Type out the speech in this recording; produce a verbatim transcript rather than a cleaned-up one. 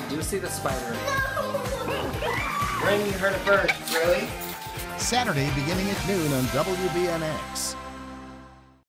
You see the spider. Ring, you heard it first. Really? Saturday beginning at noon on W B N X.